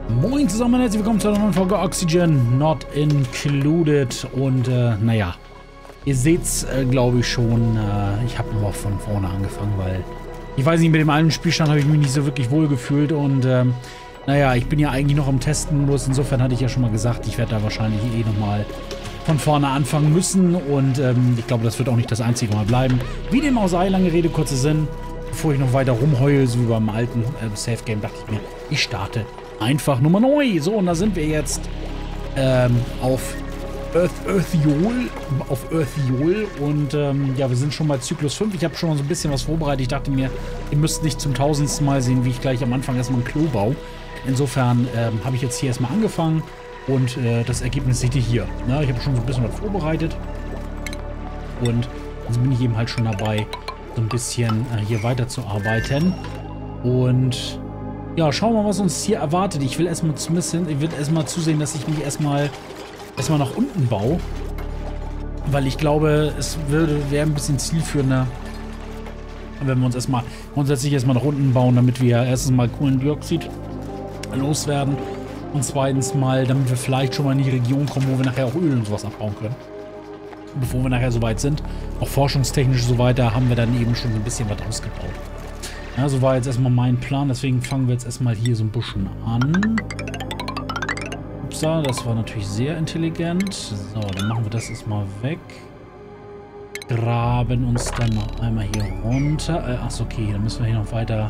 Moin zusammen, herzlich willkommen zu einer neuen Folge Oxygen Not Included. Und naja, ihr seht's glaube ich schon, ich habe nur von vorne angefangen, weil ich weiß nicht, mit dem alten Spielstand habe ich mich nicht so wirklich wohl gefühlt. Und naja, ich bin ja eigentlich noch im Testenmodus, insofern hatte ich ja schon mal gesagt, ich werde da wahrscheinlich nochmal von vorne anfangen müssen. Und ich glaube, das wird auch nicht das einzige Mal bleiben. Wie dem auch sei, lange Rede, kurzer Sinn. Bevor ich noch weiter rumheule, so wie beim alten Safe Game, dachte ich mir, ich starte einfach Nummer neu. So, und da sind wir jetzt auf Earthiol. Und ja, wir sind schon bei Zyklus 5. Ich habe schon so ein bisschen was vorbereitet. Ich dachte mir, ihr müsst nicht zum 1000. Mal sehen, wie ich gleich am Anfang erstmal ein Klo baue. Insofern habe ich jetzt hier erstmal angefangen. Und das Ergebnis seht ihr hier. Na, ich habe schon so ein bisschen was vorbereitet. Und jetzt bin ich eben halt schon dabei, so ein bisschen hier weiterzuarbeiten. Und ja, schauen wir mal, was uns hier erwartet. Ich will erstmal zusehen, dass ich mich erstmal nach unten baue. Weil ich glaube, es wäre ein bisschen zielführender, wenn wir uns grundsätzlich erstmal nach unten bauen, damit wir erstens mal Kohlendioxid loswerden. Und zweitens mal, damit wir vielleicht schon mal in die Region kommen, wo wir nachher auch Öl und sowas abbauen können. Bevor wir nachher soweit sind. Auch forschungstechnisch so weiter haben wir dann eben schon ein bisschen was ausgebaut. Ja, so war jetzt erstmal mein Plan. Deswegen fangen wir jetzt erstmal hier so ein bisschen an. Upsa, das war natürlich sehr intelligent. So, dann machen wir das erstmal weg. Graben uns dann noch einmal hier runter. Achso, okay, dann müssen wir hier noch weiter.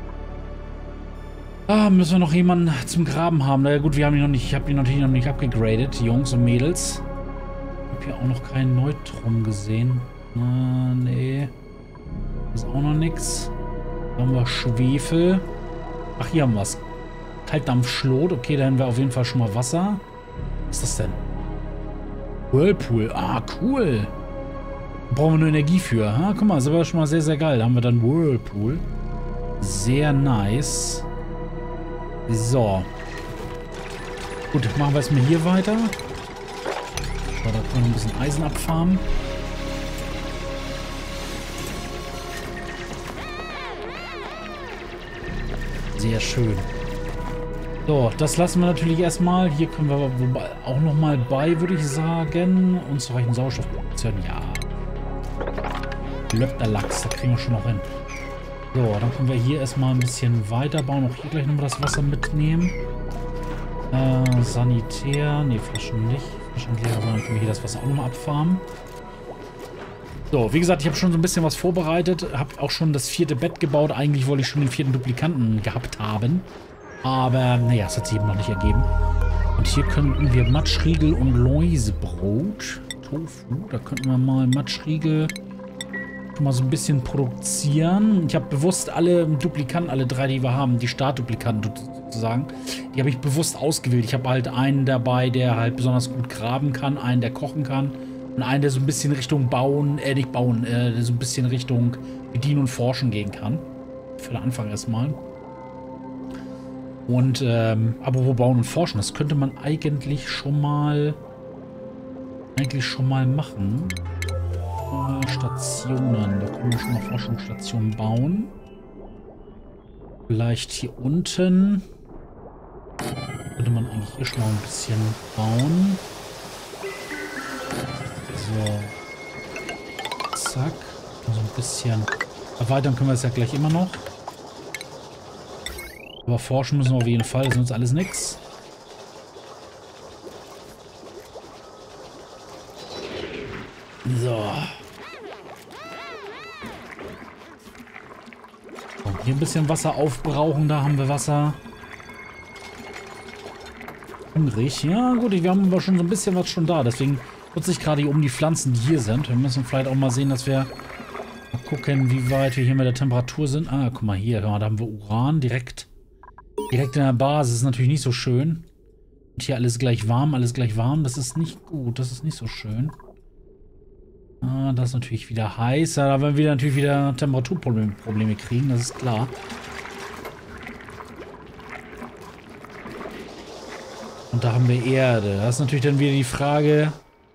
Müssen wir noch jemanden zum Graben haben. Na ja, gut, wir haben ihn noch nicht. Ich habe ihn natürlich noch nicht abgegradet, Jungs und Mädels. Ich habe hier auch noch keinen Neutron gesehen. Nee. Das ist auch noch nichts. Da haben wir Schwefel. Ach, hier haben wir es. Kaltdampfschlot. Okay, da haben wir auf jeden Fall schon mal Wasser. Was ist das denn? Whirlpool. Ah, cool. Da brauchen wir nur Energie für. Ah, guck mal, das ist aber schon mal sehr, sehr geil. Da haben wir dann Whirlpool. Sehr nice. So. Gut, machen wir erstmal hier weiter. So, da können wir ein bisschen Eisen abfarmen. Sehr schön. So, das lassen wir natürlich erstmal. Hier können wir aber auch nochmal bei, würde ich sagen. Unzureichend Sauerstoffproduktion. Ja. Löpter Lachs, da kriegen wir schon noch hin. So, dann können wir hier erstmal ein bisschen weiterbauen. Auch hier gleich nochmal das Wasser mitnehmen. Sanitär. Ne, Flaschen nicht. Flaschen leer, aber dann können wir hier das Wasser auch nochmal abfarmen. So, wie gesagt, ich habe schon so ein bisschen was vorbereitet. Habe auch schon das 4. Bett gebaut. Eigentlich wollte ich schon den 4. Duplikanten gehabt haben. Aber, naja, es hat sich eben noch nicht ergeben. Und hier könnten wir Matschriegel und Läusebrot. Tofu. Da könnten wir mal Matschriegel schon mal so ein bisschen produzieren. Ich habe bewusst alle Duplikanten, alle 3, die wir haben, die Startduplikanten sozusagen, die habe ich bewusst ausgewählt. Ich habe halt einen dabei, der halt besonders gut graben kann, einen, der kochen kann und einen, der so ein bisschen Richtung Bauen, nicht Bauen, so ein bisschen Richtung Bedienen und Forschen gehen kann. Für den Anfang erstmal. Und, apropos Bauen und Forschen, das könnte man eigentlich schon mal machen. Stationen. Da können wir schon mal Forschungsstationen bauen. Vielleicht hier unten. Könnte man eigentlich hier schon mal ein bisschen bauen. So. Zack. So ein bisschen. Erweitern können wir es ja gleich immer noch. Aber forschen müssen wir auf jeden Fall. Das ist uns alles nix. So. Hier ein bisschen Wasser aufbrauchen, da haben wir Wasser. Hungrig. Ja gut, wir haben aber schon so ein bisschen was schon da. Deswegen nutze ich gerade hier um die Pflanzen, die hier sind. Wir müssen vielleicht auch mal sehen, dass wir mal gucken, wie weit wir hier mit der Temperatur sind. Ah, guck mal hier. Da haben wir Uran direkt in der Basis. Ist natürlich nicht so schön. Und hier alles gleich warm, alles gleich warm. Das ist nicht gut. Das ist nicht so schön. Ah, das ist natürlich wieder heiß. Da werden wir natürlich wieder Temperaturprobleme kriegen, das ist klar. Und da haben wir Erde. Das ist natürlich dann wieder die Frage.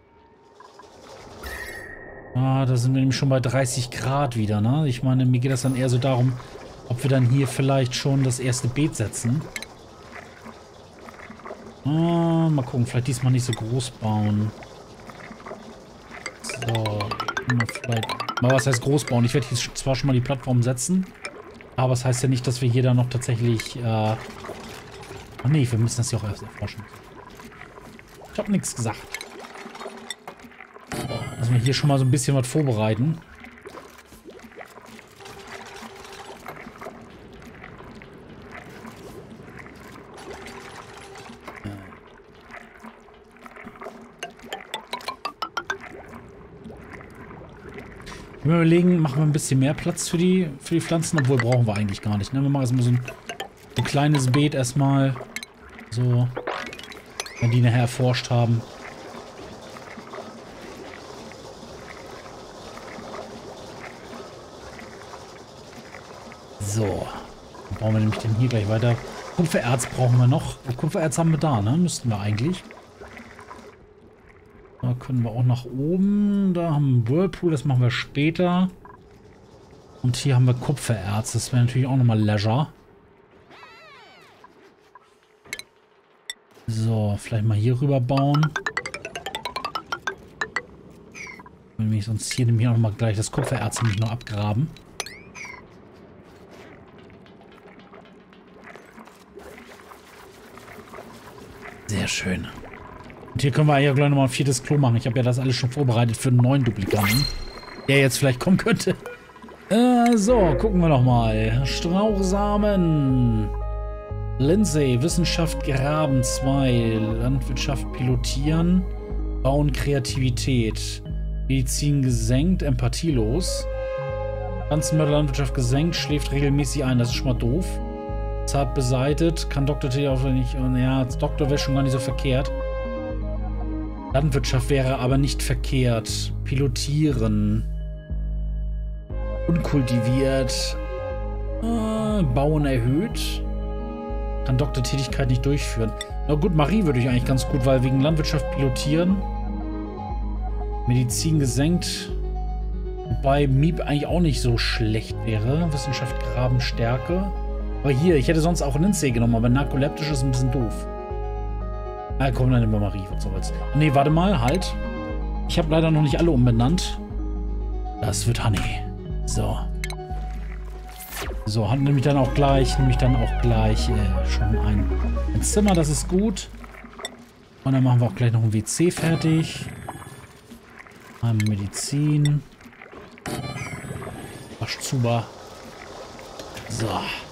Ah, da sind wir nämlich schon bei 30 Grad wieder, ne? Ich meine, mir geht das dann eher so darum, ob wir dann hier vielleicht schon das erste Beet setzen. Mal gucken, vielleicht diesmal nicht so groß bauen. So, vielleicht. Mal was heißt groß bauen? Ich werde hier zwar schon mal die Plattform setzen, aber es heißt ja nicht, dass wir hier dann noch tatsächlich. Ach nee, wir müssen das ja auch erst erforschen. Ich habe nichts gesagt. Also wir hier schon mal so ein bisschen was vorbereiten. Wir überlegen, machen wir ein bisschen mehr Platz für die Pflanzen, obwohl brauchen wir eigentlich gar nicht. Ne? Wir machen erstmal so ein kleines Beet erstmal. So. Wenn die nachher erforscht haben. So. Dann bauen wir nämlich den hier gleich weiter. Kupfererz brauchen wir noch. Kupfererz haben wir da, ne? Müssten wir eigentlich. Da können wir auch nach oben. Da haben wir Whirlpool, das machen wir später. Und hier haben wir Kupfererz. Das wäre natürlich auch nochmal Leisure. So, vielleicht mal hier rüber bauen. Nämlich sonst hier nämlich auch nochmal gleich das Kupfererz nämlich noch abgraben. Sehr schön. Und hier können wir ja gleich nochmal ein 4. Klo machen. Ich habe ja das alles schon vorbereitet für einen neuen Duplikanten, der jetzt vielleicht kommen könnte. So, gucken wir noch mal. Strauchsamen. Lindsay, Wissenschaft graben 2. Landwirtschaft pilotieren. Bauen Kreativität. Medizin gesenkt, empathielos. Pflanzenmittel Landwirtschaft gesenkt, schläft regelmäßig ein. Das ist schon mal doof. Zart beseitet. Kann Dr. T auch nicht. Ja, als Doktor wäre schon gar nicht so verkehrt. Landwirtschaft wäre aber nicht verkehrt. Pilotieren. Unkultiviert. Bauen erhöht. Kann Doktortätigkeit nicht durchführen. Na gut, Marie würde ich eigentlich ganz gut, weil wegen Landwirtschaft pilotieren. Medizin gesenkt. Wobei Miep eigentlich auch nicht so schlecht wäre. Wissenschaft graben Stärke. Aber hier, ich hätte sonst auch Lindsay genommen, aber narkoleptisch ist ein bisschen doof. Ah, komm, dann nehmen wir Marie. Was soll's. Nee, warte mal, halt. Ich habe leider noch nicht alle umbenannt. Das wird Honey. So. So, hat nämlich dann auch gleich, schon ein Zimmer, das ist gut. Und dann machen wir auch gleich noch ein WC fertig. Einmal Medizin. Waschzuber. So.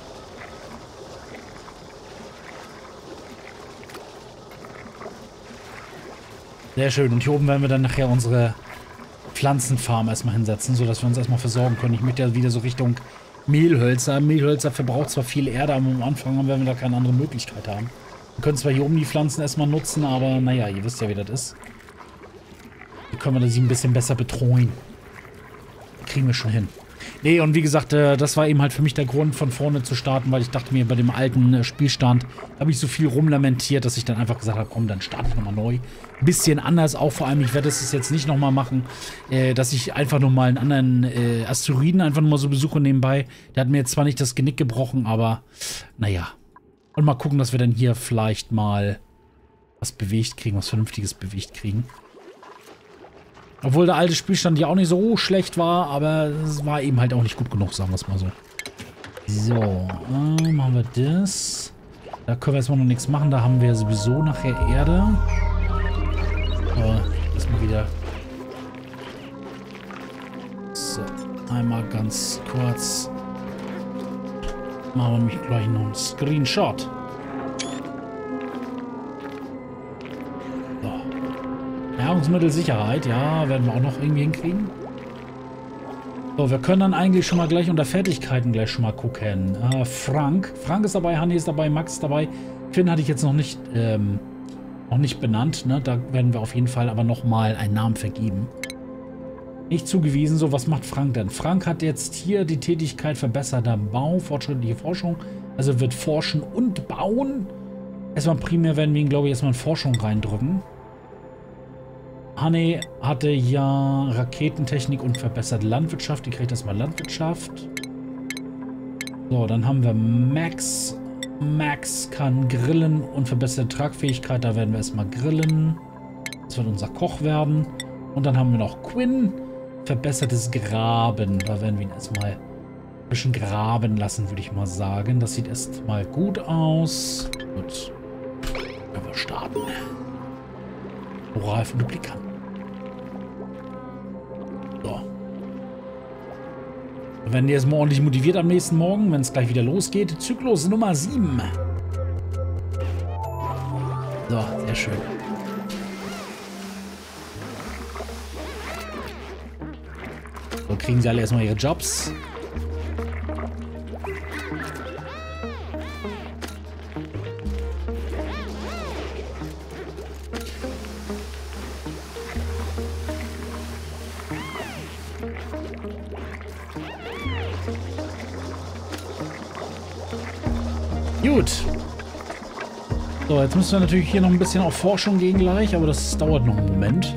Sehr schön. Und hier oben werden wir dann nachher unsere Pflanzenfarm erstmal hinsetzen, sodass wir uns erstmal versorgen können. Ich möchte ja wieder so Richtung Mehlhölzer. Mehlhölzer verbraucht zwar viel Erde, aber am Anfang werden wir da keine andere Möglichkeit haben. Wir können zwar hier oben die Pflanzen erstmal nutzen, aber naja, ihr wisst ja, wie das ist. Hier können wir sie ein bisschen besser betreuen. Kriegen wir schon hin. Nee, und wie gesagt, das war eben halt für mich der Grund, von vorne zu starten, weil ich dachte mir, bei dem alten Spielstand habe ich so viel rumlamentiert, dass ich dann einfach gesagt habe, komm, dann starte ich nochmal neu. Ein bisschen anders, auch vor allem, ich werde es jetzt nicht nochmal machen, dass ich einfach nochmal einen anderen Asteroiden einfach nochmal so besuche nebenbei. Der hat mir jetzt zwar nicht das Genick gebrochen, aber naja. Und mal gucken, dass wir dann hier vielleicht mal was bewegt kriegen, was Vernünftiges bewegt kriegen. Obwohl der alte Spielstand ja auch nicht so schlecht war, aber es war eben halt auch nicht gut genug, sagen wir es mal so. So, machen wir das. Da können wir erstmal noch nichts machen, da haben wir sowieso nachher Erde. Aber erstmal wieder. So, einmal ganz kurz. Machen wir nämlich gleich noch einen Screenshot. Nahrungsmittelsicherheit, ja, werden wir auch noch irgendwie hinkriegen. So, wir können dann eigentlich schon mal gleich unter Fertigkeiten gleich schon mal gucken. Frank. Frank ist dabei, Hanni ist dabei, Max ist dabei. Finn hatte ich jetzt noch nicht benannt, ne? Da werden wir auf jeden Fall aber nochmal einen Namen vergeben. Nicht zugewiesen. So, was macht Frank denn? Frank hat jetzt hier die Tätigkeit verbesserter Bau, fortschrittliche Forschung. Also wird forschen und bauen. Erstmal primär werden wir ihn, glaube ich, erstmal in Forschung reindrücken. Honey hatte ja Raketentechnik und verbesserte Landwirtschaft. Die kriegt erstmal Landwirtschaft. So, dann haben wir Max. Max kann grillen und verbesserte Tragfähigkeit. Da werden wir erstmal grillen. Das wird unser Koch werden. Und dann haben wir noch Quinn. Verbessertes Graben. Da werden wir ihn erstmal ein bisschen graben lassen, würde ich mal sagen. Das sieht erstmal gut aus. Gut. Können wir starten. Moral von Duplikanten. So. Wir werden erstmal ordentlich motiviert am nächsten Morgen, wenn es gleich wieder losgeht. Zyklus Nummer 7. So, sehr schön. So, kriegen sie alle erstmal ihre Jobs. Gut. So, jetzt müssen wir natürlich hier noch ein bisschen auf Forschung gehen gleich, aber das dauert noch einen Moment.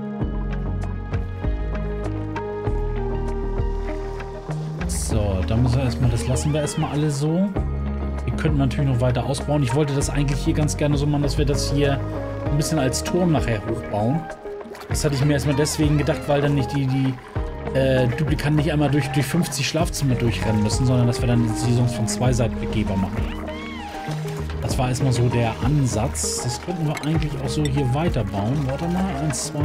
So, da müssen wir erstmal, das lassen wir erstmal alle so. Wir könnten natürlich noch weiter ausbauen. Ich wollte das eigentlich hier ganz gerne so machen, dass wir das hier ein bisschen als Turm nachher hochbauen. Das hatte ich mir erstmal deswegen gedacht, weil dann nicht die Duplikanten nicht einmal durch 50 Schlafzimmer durchrennen müssen, sondern dass wir dann die sonst von zwei Seiten begehbar machen. Das war erstmal so der Ansatz. Das könnten wir eigentlich auch so hier weiterbauen. Warte mal, 1, 2.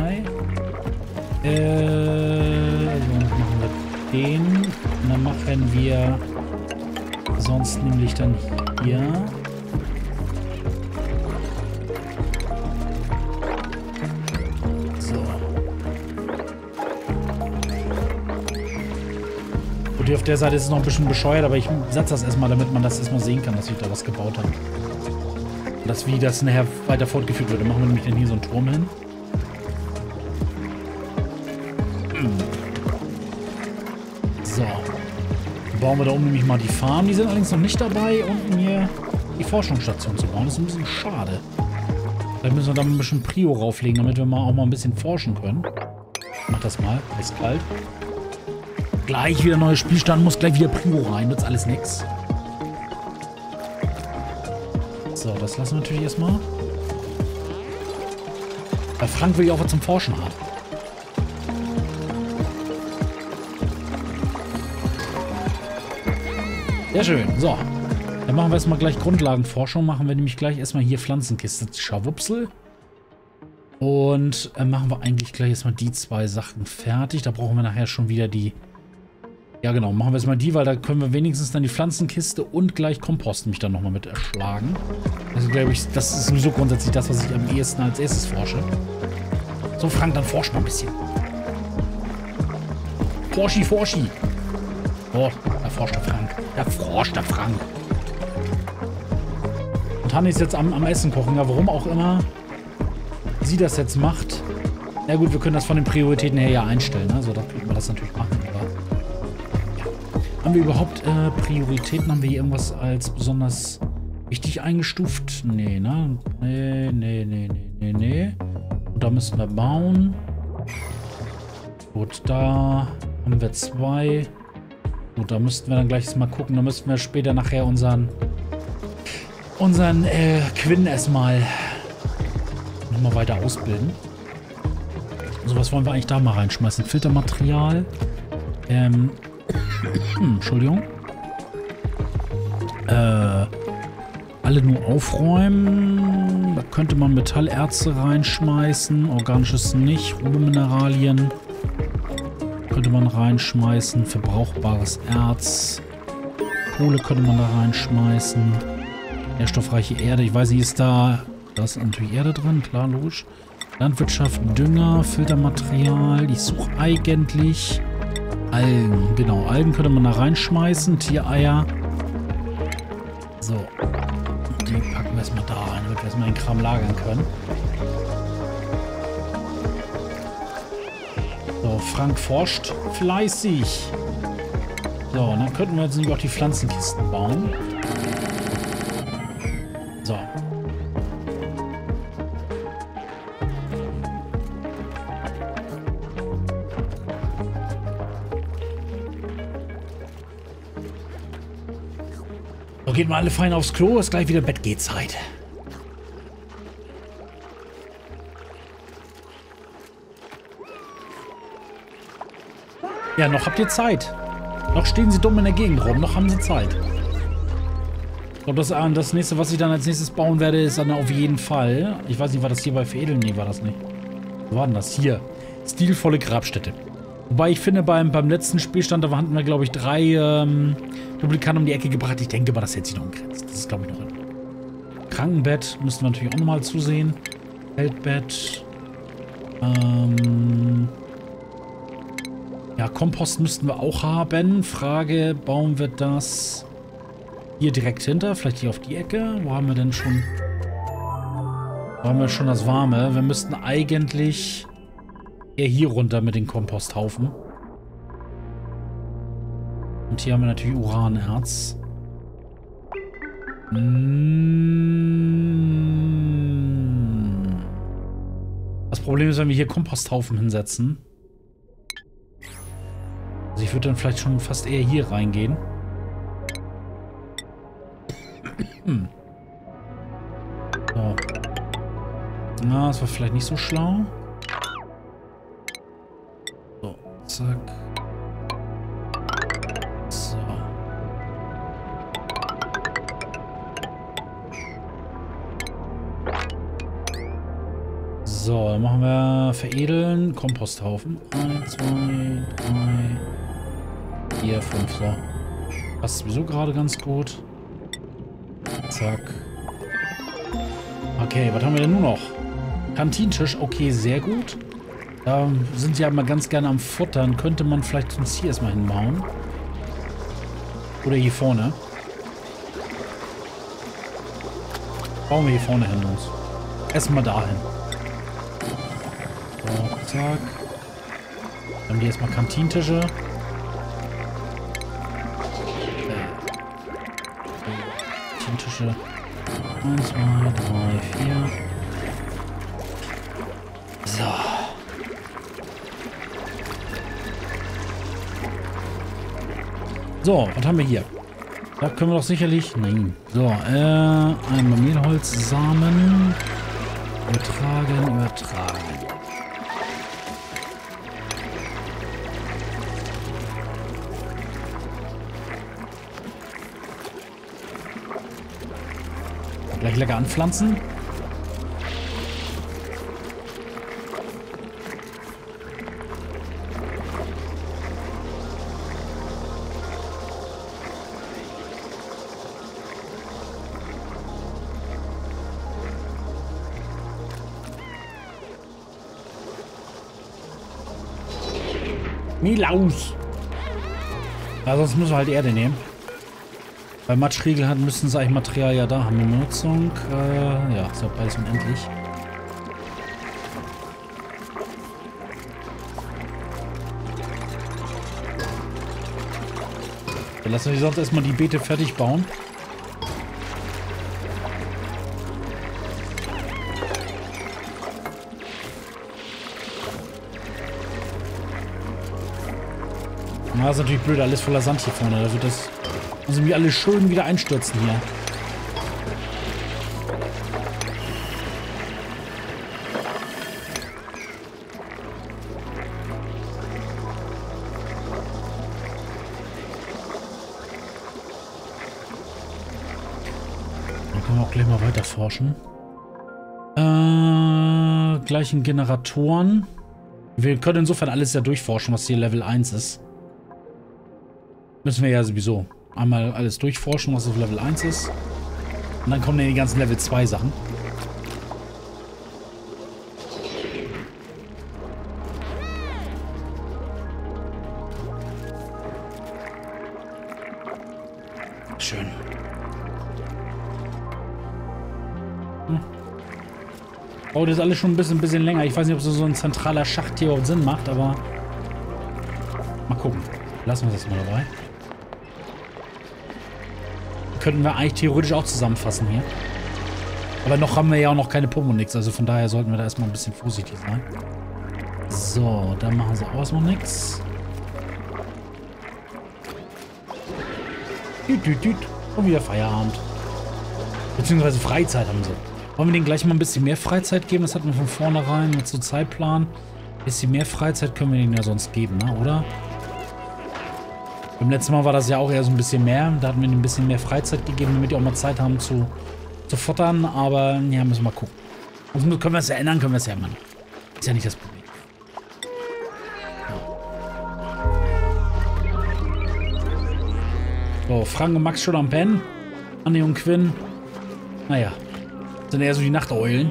Also machen wir den. Und dann machen wir sonst nämlich dann hier. So. Und hier auf der Seite ist es noch ein bisschen bescheuert, aber ich setze das erstmal, damit man das erstmal sehen kann, dass ich da was gebaut habe. Und das, wie das nachher weiter fortgeführt wird. Dann machen wir nämlich dann hier so einen Turm hin. So. Dann bauen wir da oben nämlich mal die Farm. Die sind allerdings noch nicht dabei, unten hier die Forschungsstation zu bauen. Das ist ein bisschen schade. Vielleicht müssen wir da ein bisschen Prio rauflegen, damit wir auch mal ein bisschen forschen können. Ich mach das mal. Ist kalt. Gleich wieder neuer Spielstand. Muss gleich wieder Prio rein. Nützt alles nix. So, das lassen wir natürlich erstmal. Weil Frank will ja auch was zum Forschen haben. Sehr schön. So. Dann machen wir erstmal gleich Grundlagenforschung. Machen wir nämlich gleich erstmal hier Pflanzenkiste. Schawupsel. Und machen wir eigentlich gleich erstmal die zwei Sachen fertig. Da brauchen wir nachher schon wieder die... Ja genau, machen wir jetzt mal die, weil da können wir wenigstens dann die Pflanzenkiste und gleich Kompost mich dann nochmal mit erschlagen. Also glaube ich, das ist sowieso grundsätzlich das, was ich am ehesten als erstes forsche. So, Frank, dann forsch mal ein bisschen. Forschi, forschi. Oh, da forscht der Frank. Da forscht der Frank. Und Hanni ist jetzt am Essen kochen. Ja, warum auch immer sie das jetzt macht. Ja gut, wir können das von den Prioritäten her ja einstellen. Also da könnten wir das natürlich machen. Haben wir überhaupt Prioritäten? Haben wir hier irgendwas als besonders wichtig eingestuft? Nee, ne? Nee. Und da müssen wir bauen. Gut, da haben wir 2. Gut, da müssten wir dann gleich mal gucken. Da müssten wir später nachher unseren Quinn erstmal nochmal weiter ausbilden. So, was wollen wir eigentlich da mal reinschmeißen? Filtermaterial. Entschuldigung. Alle nur aufräumen. Da könnte man Metallerze reinschmeißen. Organisches nicht. Rohmineralien könnte man reinschmeißen. Verbrauchbares Erz. Kohle könnte man da reinschmeißen. Nährstoffreiche Erde. Ich weiß nicht, ist da ist natürlich Erde drin. Klar, logisch. Landwirtschaft, Dünger, Filtermaterial. Ich suche eigentlich... Algen, genau. Algen könnte man da reinschmeißen. Tiereier. So. Die packen wir erstmal da rein, damit wir erstmal den Kram lagern können. So, Frank forscht fleißig. So, und dann könnten wir jetzt nämlich auch die Pflanzenkisten bauen. So. So, geht mal alle fein aufs Klo. Ist gleich wieder Bettgehzeit. Ja, noch habt ihr Zeit. Noch stehen sie dumm in der Gegend rum. Noch haben sie Zeit. Ich glaube, das nächste, was ich dann als nächstes bauen werde, ist dann auf jeden Fall... Ich weiß nicht, war das hier bei Veredeln? Nee, war das nicht. Wo war denn das? Hier. Stilvolle Grabstätte. Wobei ich finde, beim letzten Spielstand, da hatten wir, glaube ich, 3 Duplikaten um die Ecke gebracht. Ich denke mal, das hält sich noch in Grenzen. Das ist, glaube ich, noch in. Krankenbett müssten wir natürlich auch nochmal zusehen. Feldbett. Ja, Kompost müssten wir auch haben. Frage, bauen wir das hier direkt hinter? Vielleicht hier auf die Ecke? Wo haben wir denn schon... Wo haben wir schon das Warme? Wir müssten eigentlich eher hier runter mit den Komposthaufen. Und hier haben wir natürlich Uranerz. Das Problem ist, wenn wir hier Komposthaufen hinsetzen. Also ich würde dann vielleicht schon fast eher hier reingehen. So. Na, das war vielleicht nicht so schlau. So, zack. So. So, dann machen wir veredeln, Komposthaufen. 1, 2, 3, 4, 5. So. Passt sowieso gerade ganz gut. Zack. Okay, was haben wir denn nun noch? Kantinentisch, okay, sehr gut. Da sind sie ja mal ganz gerne am Futtern. Könnte man vielleicht uns hier erstmal hinbauen. Oder hier vorne. Bauen wir hier vorne hin, Jungs. Erstmal dahin. So, zack. Dann haben die erstmal Kantinentische. Kantinentische. 1, 2, 3, 4. So. So, was haben wir hier? Da können wir doch sicherlich... Nein. So, einmal Mehlholzsamen. Übertragen. Gleich lecker anpflanzen. Milaus. Ja, sonst müssen wir halt Erde nehmen. Bei Matschriegel müssen sie eigentlich Material ja da haben. Eine Benutzung. Ja, ist ja beides unendlich. Dann lassen wir sonst erstmal die Beete fertig bauen. Na, das ist natürlich blöd, alles voller Sand hier vorne. Da wird das... Also wir alle schön wieder einstürzen hier. Dann können wir auch gleich mal weiter forschen. Gleichen Generatoren. Wir können insofern alles ja durchforschen, was hier Level 1 ist. Müssen wir ja sowieso einmal alles durchforschen, was auf Level 1 ist. Und dann kommen ja die ganzen Level 2 Sachen. Schön. Oh, das ist alles schon ein bisschen länger. Ich weiß nicht, ob so ein zentraler Schacht hier auch Sinn macht, aber mal gucken. Lassen wir das mal dabei. Könnten wir eigentlich theoretisch auch zusammenfassen hier. Aber noch haben wir ja auch noch keine Pumpe und nichts. Also von daher sollten wir da erstmal ein bisschen vorsichtig sein. So, dann machen sie auch erstmal nichts. Und wieder Feierabend. Beziehungsweise Freizeit haben sie. Wollen wir denen gleich mal ein bisschen mehr Freizeit geben? Das hatten wir von vornherein mit so Zeitplan. Ein bisschen mehr Freizeit können wir denen ja sonst geben, ne? Oder? Beim letzten Mal war das ja auch eher so ein bisschen mehr. Da hatten wir ihnen ein bisschen mehr Freizeit gegeben, damit die auch mal Zeit haben zu futtern. Aber ja, müssen wir mal gucken. Also können wir es ja ändern, können wir es ja ändern. Ist ja nicht das Problem. So, Frank und Max schon am Pennen. Anni und Quinn. Naja. Sind eher so die Nachteulen.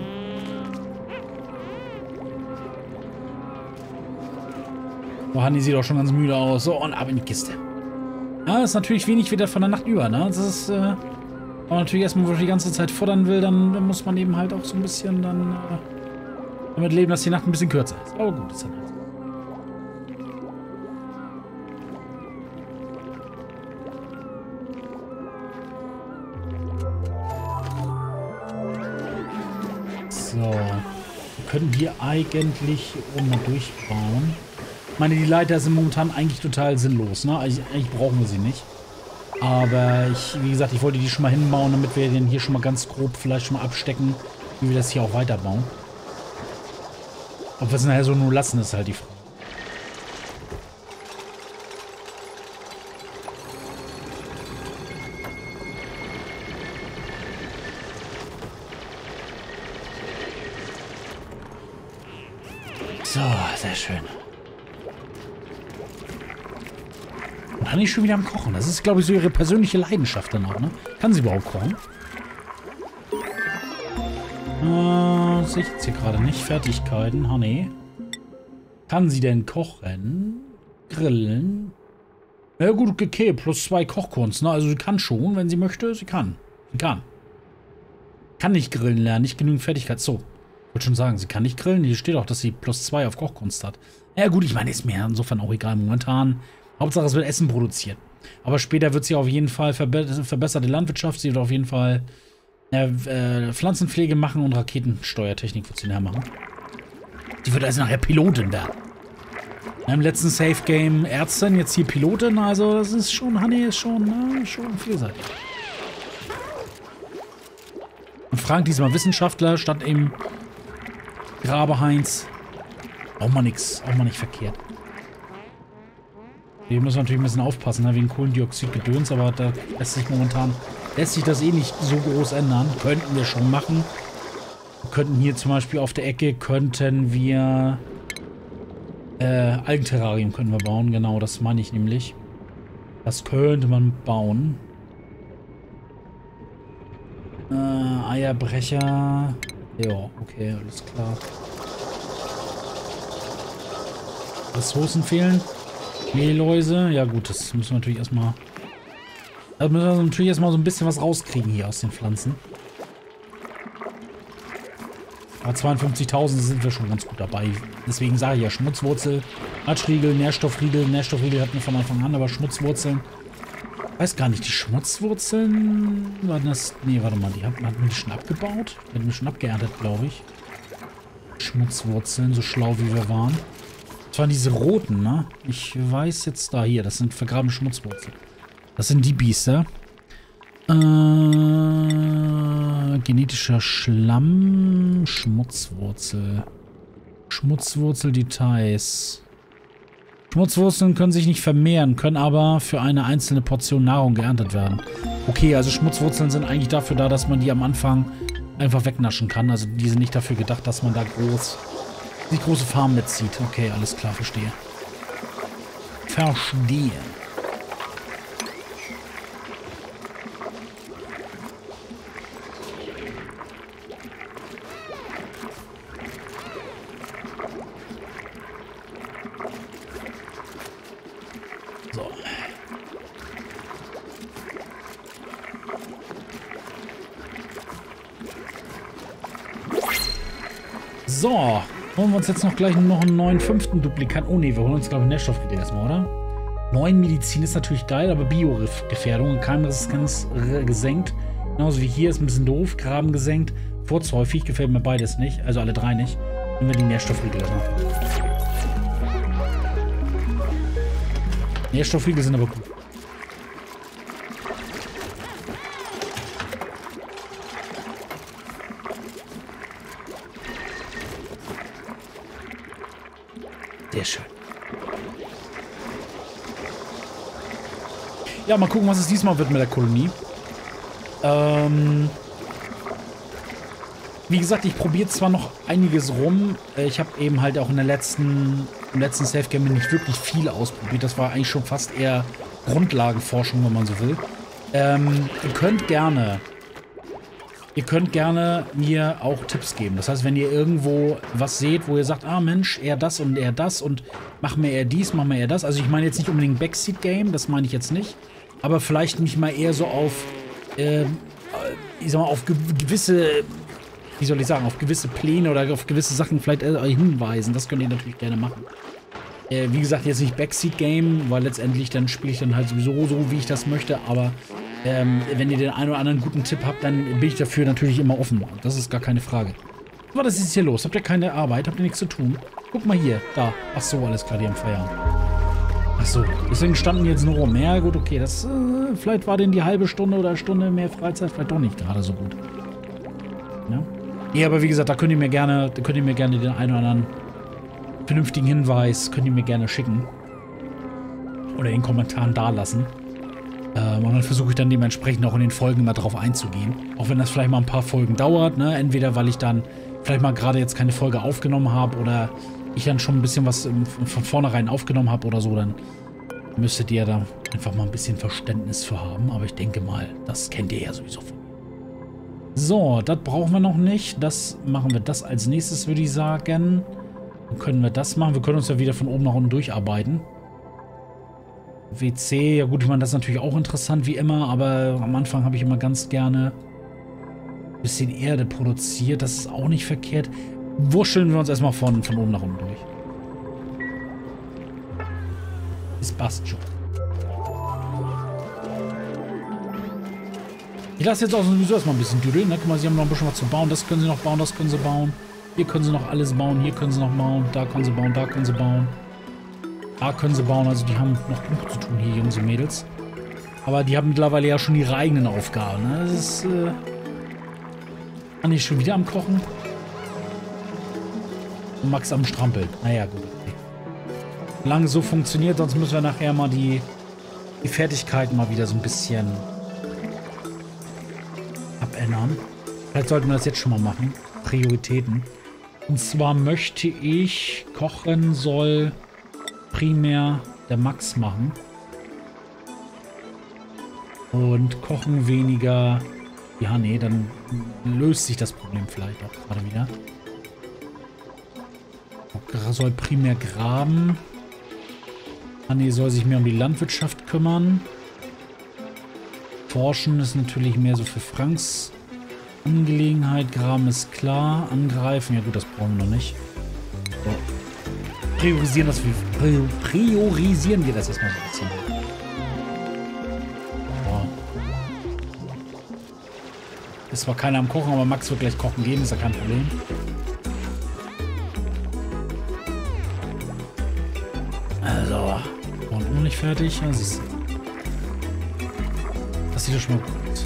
Oh, Hanni sieht auch schon ganz müde aus. So, und ab in die Kiste. Ja, ist natürlich wenig wieder von der Nacht über, ne? Das ist, wenn man natürlich erstmal die ganze Zeit futtern will, dann muss man eben halt auch so ein bisschen dann damit leben, dass die Nacht ein bisschen kürzer ist. Aber gut, ist dann halt so. So. Wir können hier eigentlich oben mal durchbauen. Ich meine, die Leiter sind momentan eigentlich total sinnlos, ne? Eigentlich brauchen wir sie nicht. Aber wie gesagt, ich wollte die schon mal hinbauen, damit wir den hier schon mal ganz grob vielleicht schon mal abstecken, wie wir das hier auch weiterbauen. Ob wir es nachher so nur lassen, ist halt die Frage. So, sehr schön. Und Hanni ist schon wieder am Kochen. Das ist, glaube ich, so ihre persönliche Leidenschaft dann auch, ne? Kann sie überhaupt kochen? Sehe ich jetzt hier gerade nicht. Fertigkeiten, Hanni. Kann sie denn kochen? Grillen? Ja gut, okay, plus 2 Kochkunst, ne? Also sie kann schon, wenn sie möchte. Sie kann. Sie kann. Kann nicht grillen lernen, nicht genügend Fertigkeit. So. Ich wollte schon sagen, sie kann nicht grillen. Hier steht auch, dass sie plus 2 auf Kochkunst hat. Ja gut, ich meine, ist mir insofern auch egal momentan. Hauptsache, es wird Essen produziert. Aber später wird sie auf jeden Fall verbesserte Landwirtschaft. Sie wird auf jeden Fall Pflanzenpflege machen und Raketensteuertechnik wird sie nachher machen. Sie wird also nachher Pilotin werden. Im letzten Safe Game Ärztin, jetzt hier Pilotin. Also das ist schon, Hanni ist schon vielseitig. Und Frank diesmal Wissenschaftler statt eben Grabe-Heinz. Auch mal nichts, auch mal nicht verkehrt. Hier müssen wir natürlich ein bisschen aufpassen, ne, wegen Kohlendioxid-Gedöns, aber da lässt sich das eh nicht so groß ändern. Könnten wir schon machen. Wir könnten hier zum Beispiel auf der Ecke, Algenterrarium können wir bauen, genau, das meine ich nämlich. Das könnte man bauen. Eierbrecher. Ja, okay, alles klar. Ressourcen fehlen. Mehlläuse. Ja gut, das müssen wir natürlich erstmal... Da müssen wir natürlich erstmal so ein bisschen was rauskriegen hier aus den Pflanzen. Aber 52.000 sind wir schon ganz gut dabei. Deswegen sage ich ja Schmutzwurzel, Matschriegel, Nährstoffriegel. Nährstoffriegel hatten wir von Anfang an, aber Schmutzwurzeln... Ich weiß gar nicht, die Schmutzwurzeln... Waren das... Nee, warte mal, hatten wir die schon abgebaut? Die hatten wir schon abgeerntet, glaube ich. Schmutzwurzeln, so schlau wie wir waren. Das waren diese roten, ne? Ich weiß jetzt da hier, das sind vergrabene Schmutzwurzeln. Das sind die Biester. Genetischer Schlamm. Schmutzwurzel. Schmutzwurzeldetails. Schmutzwurzeln können sich nicht vermehren, können aber für eine einzelne Portion Nahrung geerntet werden. Okay, also Schmutzwurzeln sind eigentlich dafür da, dass man die am Anfang einfach wegnaschen kann. Also die sind nicht dafür gedacht, dass man da große Farmen mitzieht. Okay, alles klar, verstehe. Verstehe. So. So. Holen wir uns jetzt noch gleich noch einen neuen 5. Duplikat. Oh ne, wir holen uns glaube ich Nährstoffriegel erstmal, oder? 9 Medizin ist natürlich geil, aber Biogefährdung und Keimresistenz gesenkt. Genauso wie hier ist ein bisschen doof. Graben gesenkt. Furzhäufig gefällt mir beides nicht. Also alle 3 nicht. Nehmen wir die Nährstoffriegel erstmal. Nährstoffriegel sind aber gut. Sehr schön. Ja, mal gucken, was es diesmal wird mit der Kolonie. Wie gesagt, ich probiere zwar noch einiges rum. Ich habe eben halt auch im letzten Safe-Game nicht wirklich viel ausprobiert. Das war eigentlich schon fast eher Grundlagenforschung, wenn man so will. Ihr könnt gerne mir auch Tipps geben. Das heißt, wenn ihr irgendwo was seht, wo ihr sagt, ah Mensch, eher das und mach mir eher dies, mach mir eher das. Also ich meine jetzt nicht unbedingt Backseat-Game, das meine ich jetzt nicht. Aber vielleicht mich mal eher so auf, ich sag mal, auf gewisse, wie soll ich sagen, auf gewisse Pläne oder auf gewisse Sachen vielleicht hinweisen. Das könnt ihr natürlich gerne machen. Wie gesagt, jetzt nicht Backseat-Game, weil letztendlich dann spiele ich dann halt sowieso so, wie ich das möchte. Aber wenn ihr den einen oder anderen guten Tipp habt, dann bin ich dafür natürlich immer offen. Das ist gar keine Frage. Aber was ist hier los? Habt ihr keine Arbeit? Habt ihr nichts zu tun? Guck mal hier, da. Ach so, alles klar, die haben Feierabend. Ach so, deswegen standen die jetzt nur rum. Ja gut, okay, das vielleicht war denn die halbe Stunde oder Stunde mehr Freizeit vielleicht doch nicht gerade so gut. Ja? Ja, aber wie gesagt, da könnt ihr mir gerne den einen oder anderen vernünftigen Hinweis könnt ihr mir gerne schicken. Oder in den Kommentaren dalassen. Und dann versuche ich dann dementsprechend auch in den Folgen mal drauf einzugehen. Auch wenn das vielleicht mal ein paar Folgen dauert, ne? Entweder weil ich dann vielleicht mal gerade jetzt keine Folge aufgenommen habe oder ich dann schon ein bisschen was von vornherein aufgenommen habe oder so, dann müsstet ihr da einfach mal ein bisschen Verständnis für haben. Aber ich denke mal, das kennt ihr ja sowieso von mir. So, das brauchen wir noch nicht. Das machen wir das als nächstes, würde ich sagen. Dann können wir das machen. Wir können uns ja wieder von oben nach unten durcharbeiten. WC, ja gut, ich meine, das ist natürlich auch interessant, wie immer, aber am Anfang habe ich immer ganz gerne ein bisschen Erde produziert. Das ist auch nicht verkehrt. Wurscheln wir uns erstmal von oben nach unten durch. Es passt schon. Ich lasse jetzt auch sowieso erstmal ein bisschen düdeln. Ne? Guck mal, sie haben noch ein bisschen was zu bauen. Das können sie noch bauen, das können sie bauen. Hier können sie noch alles bauen, hier können sie noch bauen. Da können sie bauen, da können sie bauen. Da können sie bauen, also die haben noch genug zu tun hier, Jungs und Mädels. Aber die haben mittlerweile ja schon ihre eigenen Aufgaben. Ne? Das ist, Anni schon wieder am Kochen. Und Max am Strampeln. Naja, gut. Okay. Solange es so funktioniert, sonst müssen wir nachher mal die Fertigkeiten mal wieder so ein bisschen abändern. Vielleicht sollten wir das jetzt schon mal machen. Prioritäten. Und zwar möchte ich, kochen soll primär der Max machen. Und kochen weniger. Ja, nee, dann löst sich das Problem vielleicht auch gerade wieder. Soll primär graben. Anni soll sich mehr um die Landwirtschaft kümmern. Forschen ist natürlich mehr so für Franks Angelegenheit. Graben ist klar. Angreifen, ja gut, das brauchen wir noch nicht. So. Priorisieren wir das erstmal so ein bisschen. Boah. Ist zwar keiner am Kochen, aber Max wird gleich kochen gehen, ist ja kein Problem. Also, und noch nicht fertig. Ja, siehst du. Das sieht ja schon mal gut aus.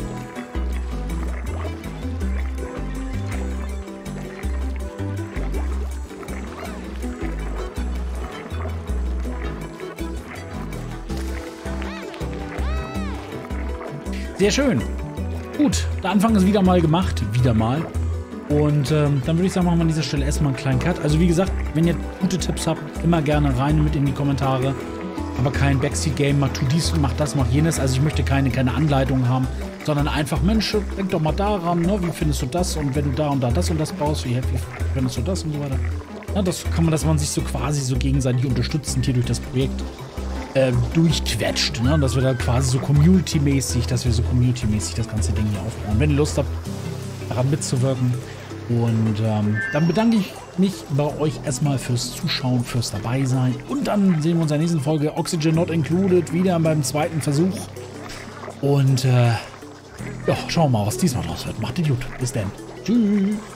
Sehr schön. Gut, der Anfang ist wieder mal gemacht. Wieder mal. Und dann würde ich sagen, machen wir an dieser Stelle erstmal einen kleinen Cut. Also wie gesagt, wenn ihr gute Tipps habt, immer gerne rein mit in die Kommentare. Aber kein Backseat-Game, mach tu dies, mach das, mach jenes. Also ich möchte keine Anleitung haben, sondern einfach, Mensch, denk doch mal daran, ne? Wie findest du das? Und wenn du da und da das und das baust, wie findest du das und so weiter. Ja, das kann man, dass man sich so quasi so gegenseitig unterstützend hier durch das Projekt durchquetscht, ne? Und dass wir da quasi so Community-mäßig das ganze Ding hier aufbauen. Wenn ihr Lust habt, daran mitzuwirken. Und dann bedanke ich mich bei euch erstmal fürs Zuschauen, fürs Dabeisein. Und dann sehen wir uns in der nächsten Folge Oxygen Not Included wieder beim zweiten Versuch. Und ja, schauen wir mal, was diesmal raus wird. Macht es gut. Bis dann. Tschüss.